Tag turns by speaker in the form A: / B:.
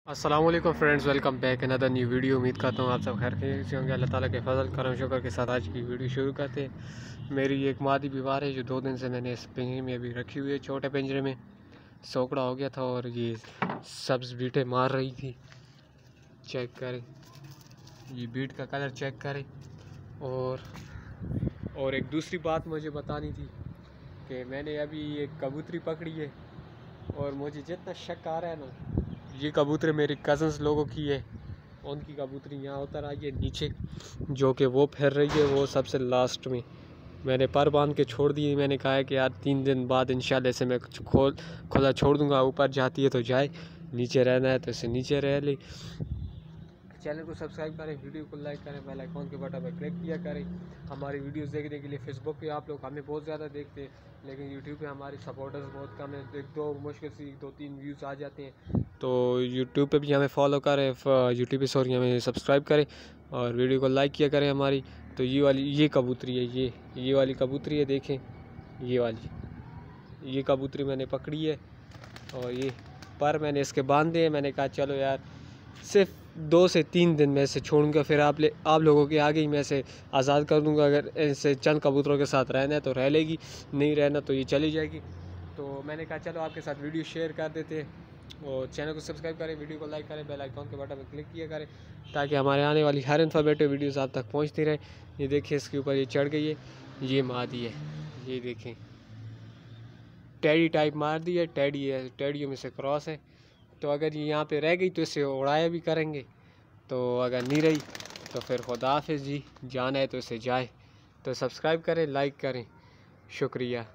A: अस्सलाम वालेकुम friends, welcome back another new video. उम्मीद करता हूँ आप सब खैर खैरियत से होंगे। अल्लाह ताला के फजल करम शुक्र के साथ आज की वीडियो शुरू करते हैं। मेरी एक मादी बीमार है जो 2 दिन से मैंने इस पिंजरे में अभी रखी हुई है। छोटे पिंजरे में सोकड़ा हो गया था और ये सब्ज़ बीटें मार रही थी। चेक करें, ये बीट का कलर चेक करें। और एक दूसरी बात मुझे बतानी थी कि मैंने अभी एक कबूतरी पकड़ी है और मुझे जितना शक आ रहा है ना, ये कबूतरी मेरे कज़न्स लोगों की है। उनकी कबूतरी यहाँ उतर आई है नीचे, जो कि वो फिर रही है वो सबसे लास्ट में। मैंने पर बांध के छोड़ दी। मैंने कहा है कि यार 3 दिन बाद इंशाल्लाह से मैं खुला छोड़ दूँगा। ऊपर जाती है तो जाए, नीचे रहना है तो इसे नीचे रह ले। चैनल को सब्सक्राइब करें, वीडियो को लाइक करें, बेल आइकॉन के बटन पर क्लिक किया करें। हमारी वीडियोस देखने के लिए फेसबुक पे आप लोग हमें बहुत ज़्यादा देखते हैं, लेकिन यूट्यूब पे हमारी सपोर्टर्स बहुत कम है। एक दो मुश्किल से 2-3 व्यूज़ आ जाते हैं। तो यूट्यूब पे भी हमें फॉलो करें, यूट्यूब पे सॉरी हमें सब्सक्राइब करें और वीडियो को लाइक किया करें हमारी। तो ये कबूतरी है, ये वाली कबूतरी है, देखें ये कबूतरी मैंने पकड़ी है और ये पर मैंने इसके बांधे हैं। मैंने कहा चलो यार सिर्फ 2 से 3 दिन में इसे छोड़ूंगा, फिर आप लोगों के आगे ही मैं इसे आज़ाद कर दूंगा। अगर इसे चंद कबूतरों के साथ रहना है तो रह लेगी, नहीं रहना तो ये चली जाएगी। तो मैंने कहा चलो आपके साथ वीडियो शेयर कर देते हैं। और चैनल को सब्सक्राइब करें, वीडियो को लाइक करें, बेल आइकॉन के बटन पर क्लिक किया करें ताकि हमारे आने वाली हर इन्फॉर्मेटिव वीडियोज़ आप तक पहुँचती रहे। ये देखिए इसके ऊपर ये चढ़ गई है, ये मादी है, ये देखें टेडी टाइप मार दी है। टेडी है, टेडियों में से क्रॉस है। तो अगर ये यहाँ पे रह गई तो इसे उड़ाया भी करेंगे, तो अगर नहीं रही तो फिर खुदा हाफिज़ जी। जाना है तो इसे जाए। तो सब्सक्राइब करें, लाइक करें, शुक्रिया।